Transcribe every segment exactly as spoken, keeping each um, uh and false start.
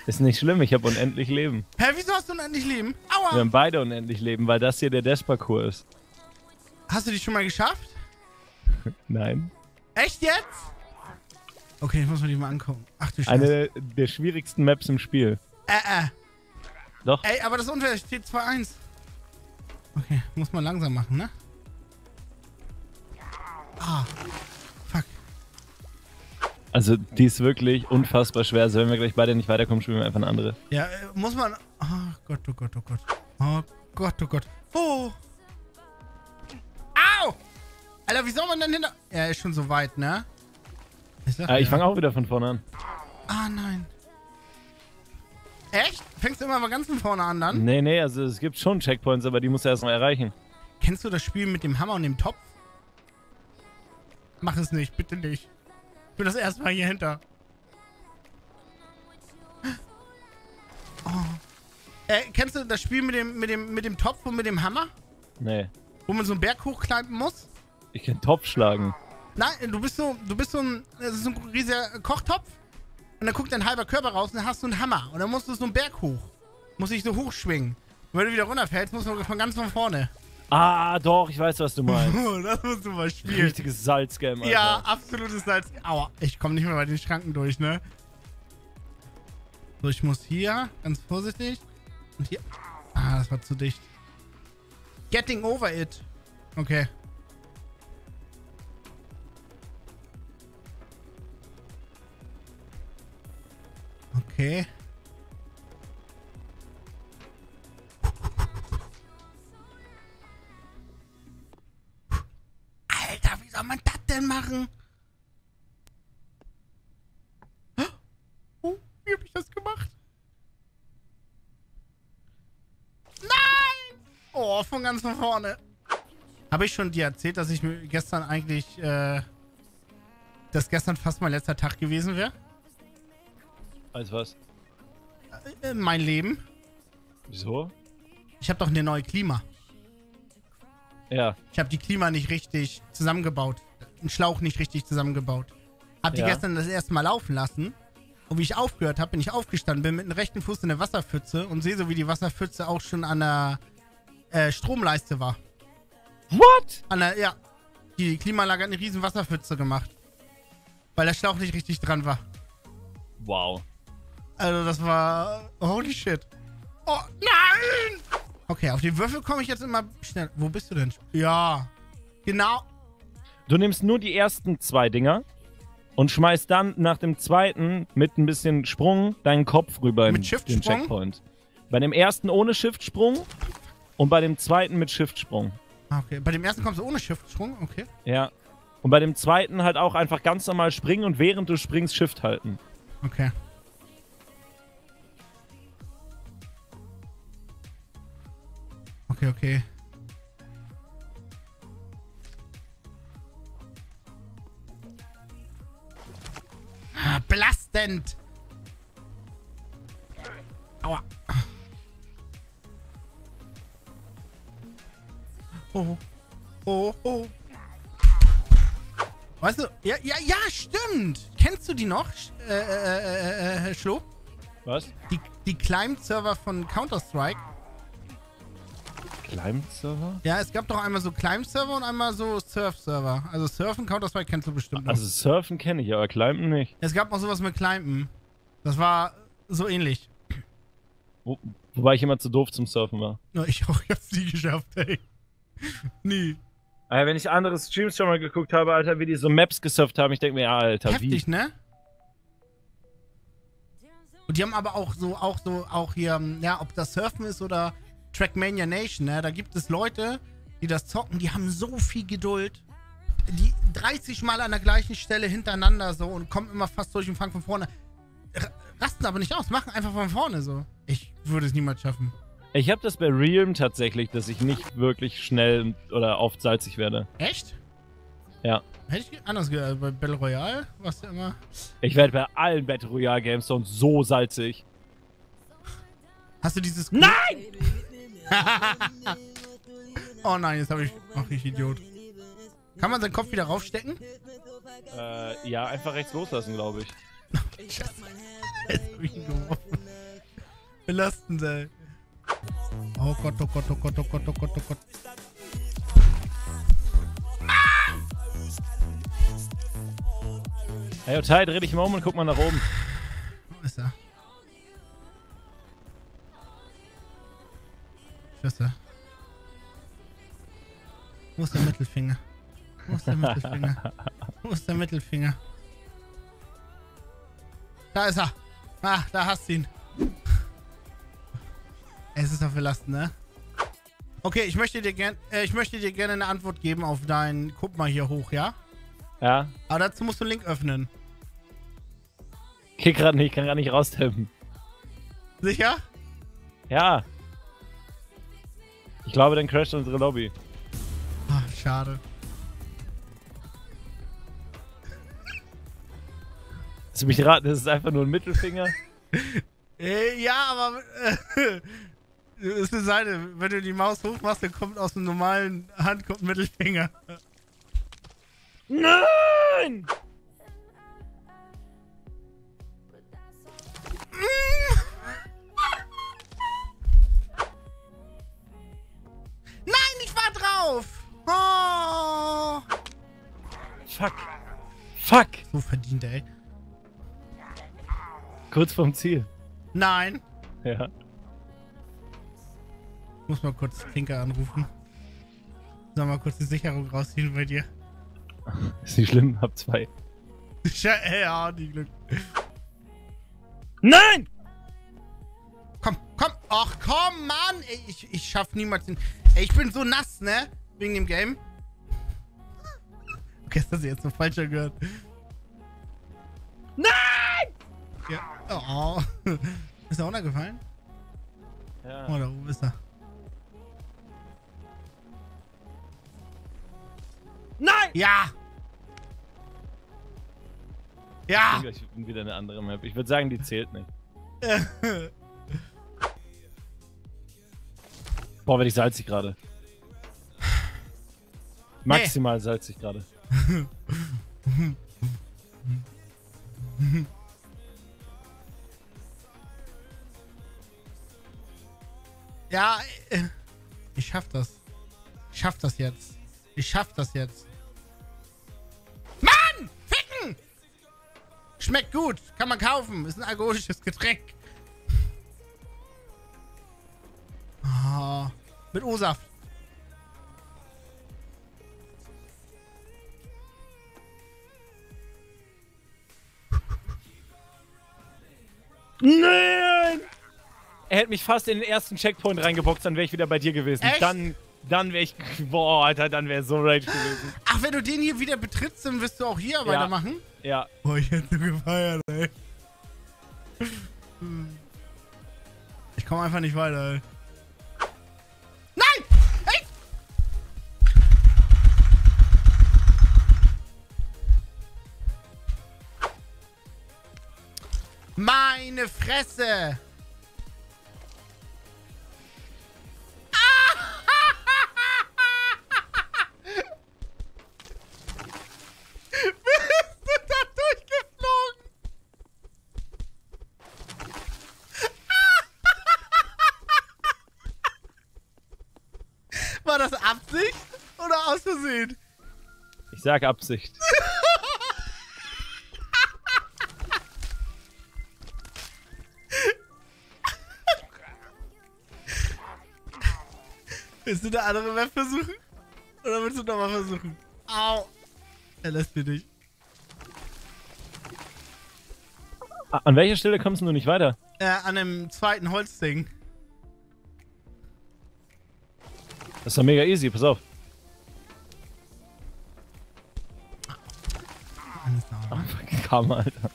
Ist nicht schlimm, ich habe unendlich Leben. Hä, wieso hast du unendlich Leben? Aua! Wir haben beide unendlich Leben, weil das hier der Death-Parcours ist. Hast du die schon mal geschafft? Nein. Echt jetzt? Okay, ich muss mir die mal angucken. Ach du Scheiße. Eine der schwierigsten Maps im Spiel. Äh, äh. Doch. Ey, aber das ist unfair, steht zwei eins. Okay, muss man langsam machen, ne? Ah. Fuck. Also, die ist wirklich unfassbar schwer. Also, wenn wir gleich beide nicht weiterkommen, spielen wir einfach eine andere. Ja, äh, muss man... Oh Gott, oh Gott, oh Gott. Oh Gott, oh Gott. Oh. Au! Alter, wie soll man denn hinter... Er ist schon so weit, ne? Ich, sag, Ah, ich ja. fange auch wieder von vorne an. Ah, nein. Echt? Fängst du immer mal ganz von vorne an dann? Nee, nee, also es gibt schon Checkpoints, aber die musst du erst mal erreichen. Kennst du das Spiel mit dem Hammer und dem Topf? Mach es nicht, bitte nicht. Ich bin das erste Mal hier hinter. Oh. Äh, kennst du das Spiel mit dem, mit dem, mit dem Topf und mit dem Hammer? Nee. Wo man so einen Berg hochklimmen muss? Ich kann Topf schlagen. Nein, du bist so, du bist so ein, das ist so ein riesiger Kochtopf. Und dann guckt dein halber Körper raus und dann hast du einen Hammer. Und dann musst du so einen Berg hoch. Muss dich so hochschwingen. Und wenn du wieder runterfällst, musst du von ganz von vorne. Ah, doch, ich weiß, was du meinst. Das musst du mal spielen. Richtiges Salzgame, Alter. Ja, absolutes Salz. Aua, ich komme nicht mehr bei den Schranken durch, ne? So, ich muss hier, ganz vorsichtig. Und hier. Ah, das war zu dicht. Getting over it. Okay. Okay. Alter, wie soll man das denn machen? Oh, wie hab ich das gemacht? Nein! Oh, von ganz von vorne. Habe ich schon dir erzählt, dass ich mir gestern eigentlich, äh, dass gestern fast mein letzter Tag gewesen wäre? Als was? Äh, mein Leben. Wieso? Ich habe doch eine neue Klima. Ja. Ich habe die Klima nicht richtig zusammengebaut. Einen Schlauch nicht richtig zusammengebaut. Hab die Ja. gestern das erste Mal laufen lassen. Und wie ich aufgehört habe, bin ich aufgestanden, bin mit dem rechten Fuß in der Wasserpfütze und sehe so, wie die Wasserpfütze auch schon an der äh, Stromleiste war. What? An der, ja. Die Klimaanlage hat eine riesen Wasserpfütze gemacht. Weil der Schlauch nicht richtig dran war. Wow. Also das war... Holy shit. Oh, nein! Okay, auf die Würfel komme ich jetzt immer schnell. Wo bist du denn? Ja. Genau. Du nimmst nur die ersten zwei Dinger und schmeißt dann nach dem zweiten mit ein bisschen Sprung deinen Kopf rüber in Mit den Shift-Sprung? Checkpoint. Bei dem ersten ohne Shift-Sprung und bei dem zweiten mit Shift-Sprung. Okay, bei dem ersten kommst du ohne Shift-Sprung, okay. Ja. Und bei dem zweiten halt auch einfach ganz normal springen und während du springst Shift halten. Okay. Okay, okay. Ah, belastend. Aua. Oh. Oh, oh. Weißt du, ja, ja, ja, stimmt. Kennst du die noch, äh, äh, äh, äh, Schlo? Was? Die, die Climb-Server von Counter-Strike? Climb-Server? Ja, es gab doch einmal so Climb-Server und einmal so Surf-Server. Also Surfen, Counter-Strike kennst du bestimmt noch. Also Surfen kenne ich, aber Climben nicht. Es gab noch sowas mit Climben. Das war so ähnlich. Wo, wobei ich immer zu doof zum Surfen war. Ja, ich auch, ich hab's nie geschafft, ey. Nie. Aber wenn ich andere Streams schon mal geguckt habe, Alter, wie die so Maps gesurft haben, ich denke mir, ja, Alter, Heftig, wie? ne? Und die haben aber auch so, auch so, auch hier, ja, ob das Surfen ist oder Trackmania Nation, ne? Da gibt es Leute, die das zocken, die haben so viel Geduld. Die dreißig Mal an der gleichen Stelle hintereinander so und kommen immer fast durch und fangen von vorne. R rasten aber nicht aus, machen einfach von vorne so. Ich würde es niemals schaffen. Ich habe das bei Realm tatsächlich, dass ich nicht wirklich schnell oder oft salzig werde. Echt? Ja. Hätte ich anders gehört. Bei Battle Royale warst du immer... Ich werde bei allen Battle Royale Games so, so salzig. Hast du dieses... Nein! Oh nein, jetzt habe ich... Ach, ich Idiot. Kann man seinen Kopf wieder raufstecken? Äh, ja, einfach rechts loslassen, glaube ich. Scheiße. Jetzt hab ich ihn geworfen. Belastend, ey. Oh Gott, oh Gott, oh Gott, oh Gott, oh Gott, oh Gott. Hey, Otai, dreh dich mal um und guck mal nach oben. Wo ist er? Schüsse. Wo ist der Mittelfinger? Wo ist der Mittelfinger? Wo ist der Mittelfinger? Da ist er. Ah, da hast du ihn. Es ist doch belastend, ne? Okay, ich möchte dir gerne, äh, ich möchte dir gerne eine Antwort geben auf dein, guck mal hier hoch, ja? Ja? Aber dazu musst du einen Link öffnen. Geht gerade nicht, kann gerade nicht raustippen. Sicher? Ja. Ich glaube, dann crasht unsere Lobby. Ah, schade. Lass mich raten, das ist einfach nur ein Mittelfinger. Äh, ja, aber äh, ist eine Seite. Wenn du die Maus hochmachst, dann kommt aus dem normalen Hand kommt ein Mittelfinger. Nein! Nein, ich war drauf! Oh! Fuck. Fuck! So verdient, ey. Kurz vorm Ziel. Nein. Ja. Ich muss mal kurz Tinker anrufen. Soll mal kurz die Sicherung rausziehen bei dir. Ist nicht schlimm, hab zwei. Ja, die Glück. Nein! Komm, komm. Ach, komm, Mann. Ey, ich, ich schaff niemals den... Ey, ich bin so nass, ne? Wegen dem Game. Okay, das hast du jetzt noch falscher gehört. Nein! Ja. Oh. Ist er runtergefallen? Ja. Oh, da oben ist er. Nein! Ja! Ja! Ich bin wieder eine andere Map. Ich würde sagen, die zählt nicht. Boah, werde ich salzig gerade. Maximal salzig gerade. Ja, äh, ich schaff das. Ich schaff das jetzt. Ich schaff das jetzt. Mann! Ficken! Schmeckt gut. Kann man kaufen. Ist ein alkoholisches Getränk. Oh, mit O-Saft. Nein! Er hätte mich fast in den ersten Checkpoint reingeboxt, dann wäre ich wieder bei dir gewesen. Echt? Dann, dann wäre ich... Boah, Alter, dann wäre so rage gewesen. Ach, wenn du den hier wieder betrittst, dann wirst du auch hier weitermachen? Ja. Boah, ich hätte so gefeiert, ey. Ich komme einfach nicht weiter, ey. Nein! Ey! Meine Fresse! War das Absicht oder aus Versehen? Ich sag Absicht. Willst du eine andere Map versuchen? Oder willst du nochmal versuchen? Au! Er lässt mich nicht. An welcher Stelle kommst du nicht weiter? Äh, an dem zweiten Holzding. Das ist doch mega easy, pass auf. Oh, kam, Alter.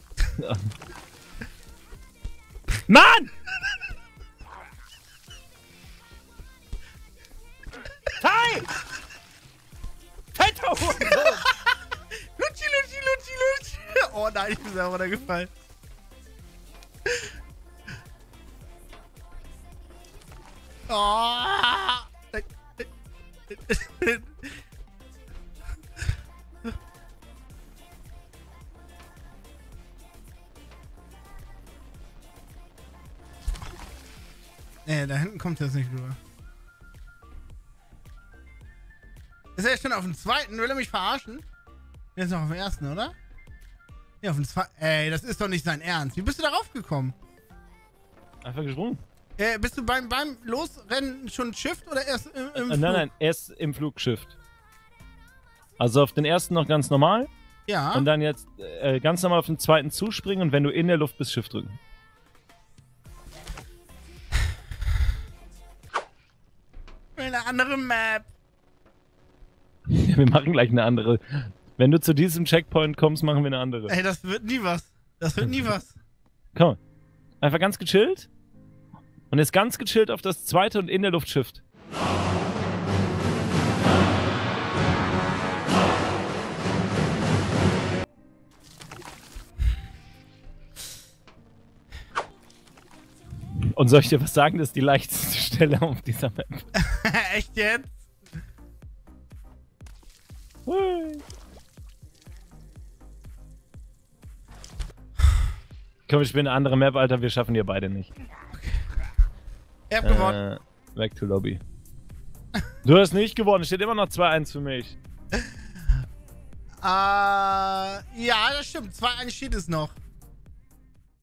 Mann! Teil! Fetter Hurensohn! Lutschi, Lutschi, Lutschi, Lutschi! Oh nein, ich bin selber runtergefallen. Oh! Nee, da hinten kommt das nicht rüber. Ist er schon auf dem zweiten? Will er mich verarschen? Der ist noch auf dem ersten, oder? Ja, auf dem zweiten. Ey, das ist doch nicht sein Ernst. Wie bist du darauf gekommen? Einfach gesprungen. Äh, bist du beim, beim Losrennen schon Shift oder erst im, im Äh, Flug? nein, nein, erst im Flugshift. Also auf den ersten noch ganz normal. Ja. Und dann jetzt äh, ganz normal auf den zweiten zuspringen und wenn du in der Luft bist, Shift drücken. Eine andere Map. Wir machen gleich eine andere. Wenn du zu diesem Checkpoint kommst, machen wir eine andere. Ey, das wird nie was. Das wird nie was. Komm. Einfach ganz gechillt. Und jetzt ganz gechillt auf das zweite und in der Luft Shift. Und soll ich dir was sagen? Das ist die leichteste Stelle auf dieser Map. Echt jetzt? Hui. Komm, ich spiele eine andere Map, Alter. Wir schaffen die beide nicht. Er hat gewonnen. Äh, back to Lobby. Du hast nicht gewonnen. Steht immer noch zwei eins für mich. Äh, ja, das stimmt. zwei eins steht es noch.